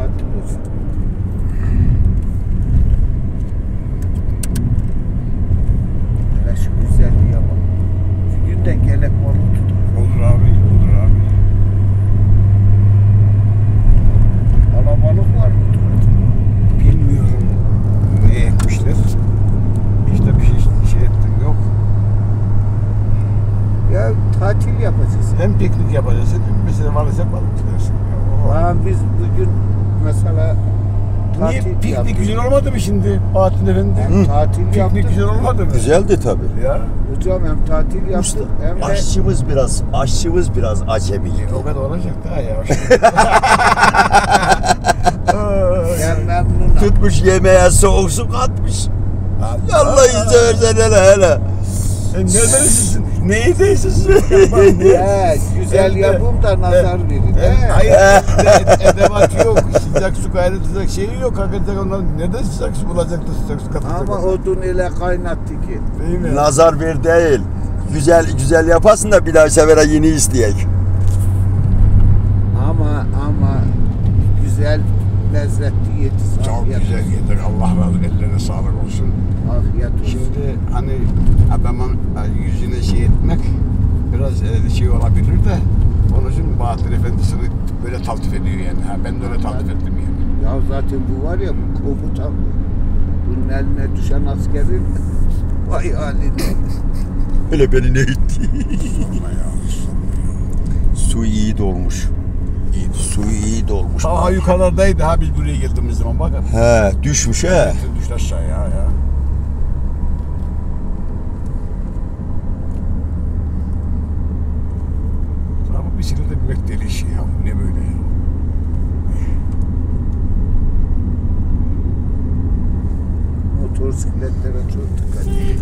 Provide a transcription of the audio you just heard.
tatil olsun. Hele şu güzelliğe bak. Şu günden gelek balık tutar. Olur abi, olur abi. Alabalık var mı? Bilmiyorum ne ekmişler. İşte bir şey ettim yok. Ya tatil yapacağız. Hem piknik yapacağız, hem mesela varsa balık tutarsın. Lan biz bugün mesela Niye tatil piknik yaptık. güzel olmadı mı şimdi Bahattin Efendi? Hem tatil Piknik yaptık. güzel olmadı mı? Güzeldi tabii. Ya. Hocam hem tatil yaptık hem de Aşçımız biraz acemiydi. O kadar olacak daha yavaş. ben memnunum. Tutmuş yemeğe soğuk su katmış. Allah'ı seversen hele. Sen neredenisin? Neyi değilsin? He, güzel yapım da nazar verin. He. Hayır, edevat yok. Sıcak su kaynatacak şeyi yok. Hakikaten onların neden sıcak su bulacak da sıcak su katacak? Ama odun ile kaynattı ki. Değil mi? Nazar ver değil. Güzel yapasın da bir daha sefere yeni isteyek. Ama güzel lezzetli yedi. Çok Afiyet güzel olsun. yedik. Allah razı olsun. Ellerine sağlık olsun. Afiyet olsun. Şimdi hani adamın yüzüne şey etmek biraz şey olabilir de onun için Bahattin Efendisi'ni böyle taltif ediyor yani. Ha, ben de öyle taltif ettim yani. Ya zaten bu var ya bu komutan. Bunun eline düşen askerin vay haline. Öyle beni ne etti? Sorma ya. Su iyi dolmuş. Su iyi dolmuş. Daha yukarıdaydı ha biz buraya geldiğimiz zaman bakın. He, düşmüş he. Düştü aşağıya ya. Ama bisiklete binmek deli işi ya. Ne böyle ya? Motosikletlere çok dikkat edin.